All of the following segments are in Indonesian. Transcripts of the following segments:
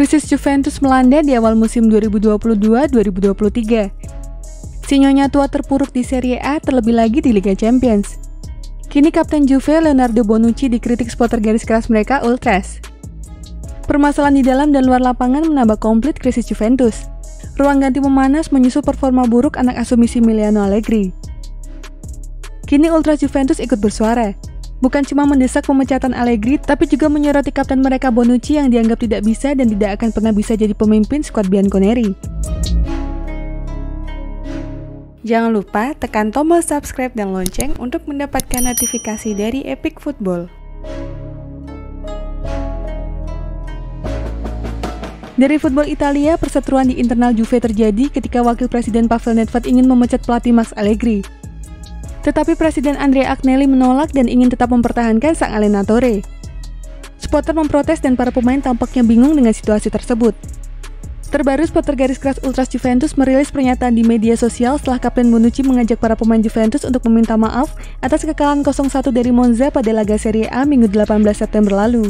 Krisis Juventus melanda di awal musim 2022-2023. Si nyonya tua terpuruk di Serie A, terlebih lagi di Liga Champions. Kini Kapten Juve Leonardo Bonucci dikritik supporter garis keras mereka Ultras. Permasalahan di dalam dan luar lapangan menambah komplit krisis Juventus. Ruang ganti memanas menyusul performa buruk anak asuh Massimiliano Allegri. Kini Ultras Juventus ikut bersuara. Bukan cuma mendesak pemecatan Allegri, tapi juga menyoroti kapten mereka Bonucci yang dianggap tidak bisa dan tidak akan pernah bisa jadi pemimpin skuad Bianconeri. Jangan lupa tekan tombol subscribe dan lonceng untuk mendapatkan notifikasi dari Epic Football. Dari football Italia, perseteruan di internal Juve terjadi ketika wakil presiden Pavel Nedved ingin memecat pelatih Max Allegri. Tetapi Presiden Andrea Agnelli menolak dan ingin tetap mempertahankan sang allenatore. Supporter memprotes dan para pemain tampaknya bingung dengan situasi tersebut. Terbaru, supporter garis keras Ultras Juventus merilis pernyataan di media sosial setelah Kapten Bonucci mengajak para pemain Juventus untuk meminta maaf atas kekalahan 0-1 dari Monza pada laga Serie A Minggu 18 September lalu.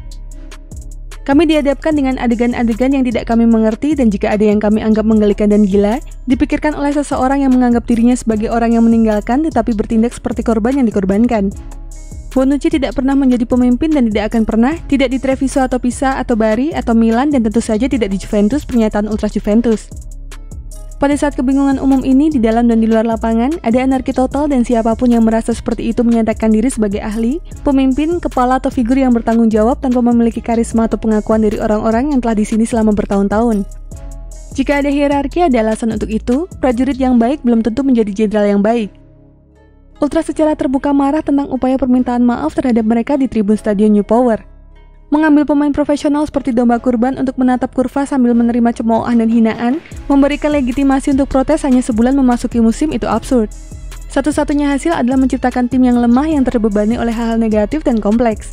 Kami dihadapkan dengan adegan-adegan yang tidak kami mengerti dan jika ada yang kami anggap menggelikan dan gila, dipikirkan oleh seseorang yang menganggap dirinya sebagai orang yang meninggalkan tetapi bertindak seperti korban yang dikorbankan. Bonucci tidak pernah menjadi pemimpin dan tidak akan pernah, tidak di Treviso atau Pisa atau Bari atau Milan dan tentu saja tidak di Juventus, pernyataan Ultras Juventus. Pada saat kebingungan umum ini di dalam dan di luar lapangan, ada anarki total dan siapapun yang merasa seperti itu menyatakan diri sebagai ahli, pemimpin, kepala atau figur yang bertanggung jawab tanpa memiliki karisma atau pengakuan dari orang-orang yang telah di sini selama bertahun-tahun. Jika ada hierarki, ada alasan untuk itu, prajurit yang baik belum tentu menjadi jenderal yang baik. Ultras secara terbuka marah tentang upaya permintaan maaf terhadap mereka di tribun Stadion New Power. Mengambil pemain profesional seperti domba kurban untuk menatap kurva sambil menerima cemoohan dan hinaan, memberikan legitimasi untuk protes hanya sebulan memasuki musim itu absurd. Satu-satunya hasil adalah menciptakan tim yang lemah yang terbebani oleh hal-hal negatif dan kompleks.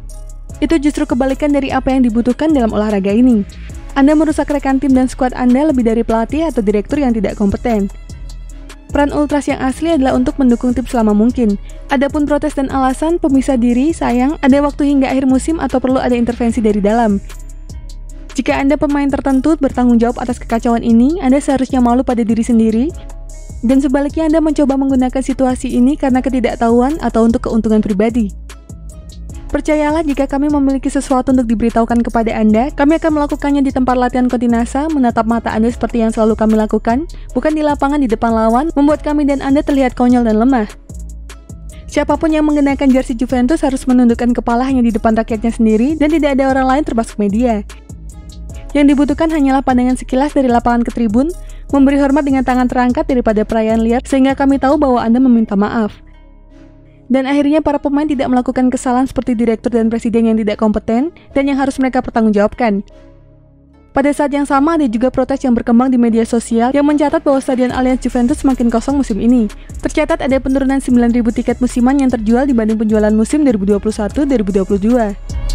Itu justru kebalikan dari apa yang dibutuhkan dalam olahraga ini. Anda merusak rekan tim dan skuad Anda lebih dari pelatih atau direktur yang tidak kompeten. Peran Ultras yang asli adalah untuk mendukung tim selama mungkin. Adapun protes dan alasan, pemisah diri, sayang, ada waktu hingga akhir musim atau perlu ada intervensi dari dalam. Jika Anda pemain tertentu bertanggung jawab atas kekacauan ini, Anda seharusnya malu pada diri sendiri. Dan sebaliknya Anda mencoba menggunakan situasi ini karena ketidaktahuan atau untuk keuntungan pribadi. Percayalah, jika kami memiliki sesuatu untuk diberitahukan kepada Anda, kami akan melakukannya di tempat latihan Continasa, menatap mata Anda seperti yang selalu kami lakukan, bukan di lapangan di depan lawan, membuat kami dan Anda terlihat konyol dan lemah. Siapapun yang mengenakan jersey Juventus harus menundukkan kepala hanya di depan rakyatnya sendiri dan tidak ada orang lain termasuk media. Yang dibutuhkan hanyalah pandangan sekilas dari lapangan ke tribun, memberi hormat dengan tangan terangkat daripada perayaan liar sehingga kami tahu bahwa Anda meminta maaf. Dan akhirnya para pemain tidak melakukan kesalahan seperti direktur dan presiden yang tidak kompeten dan yang harus mereka pertanggungjawabkan. Pada saat yang sama ada juga protes yang berkembang di media sosial yang mencatat bahwa Stadion Allianz Juventus semakin kosong musim ini. Tercatat ada penurunan 9.000 tiket musiman yang terjual dibanding penjualan musim 2021-2022.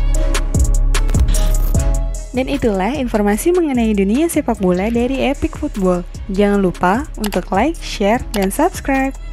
Dan itulah informasi mengenai dunia sepak bola dari Epic Football. Jangan lupa untuk like, share, dan subscribe.